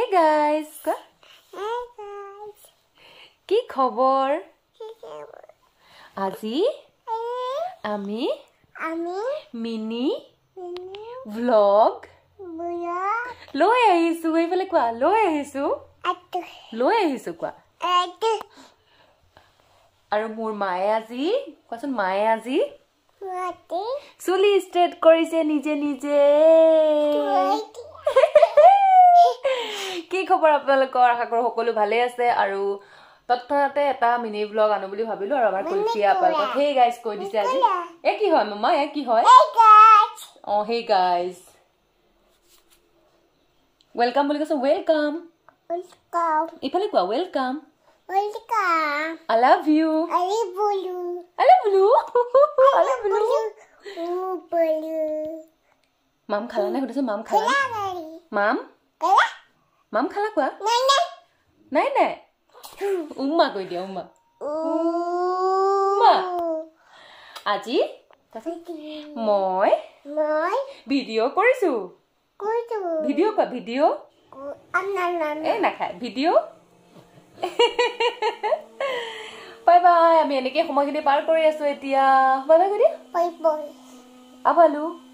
guys. কি খবৰ? আজি আমি মিনি vlog লৈ আহিছো এইফালে কোৱা লৈ আহিছো কোৱা আৰু মোৰ মায়ে আজি কোৱাচোন মায়ে আজি চুলি ষ্ট্ৰেট কৰিছে নিজে নিজে কি খবৰ আপোনালোকৰ আশা কৰো সকলো ভালে আছে আৰু তৎক্ষণাতে এটা মিনি ব্লগ আনো বুলি ভাবিলো আৰু আমাৰ কুলফিয়া আপোনালোকক হে গাইজ কৈ দিছে আজি এ কি হয় মামা এ কি হয় হে গাইজ ওয়েলকাম বুলি কৈছো ওয়েলকাম ইফালে কোৱা welcome I love you I love you মাম খালা নে সুধিছো মাম খালা মাম খালা কোৱা নাই উম্মা কৈ দিয়া উম্মা আজি মই ভিডিঅ' কৰিছো ভিডিঅ' কোৱা ভিডিঅ' এ নাখায় ভিডিঅ' বাই বাই আমি এনেকৈ সময়খিনি পাৰ কৰি আছো এতিয়া বাই বাই কৈ দিয়া আবালো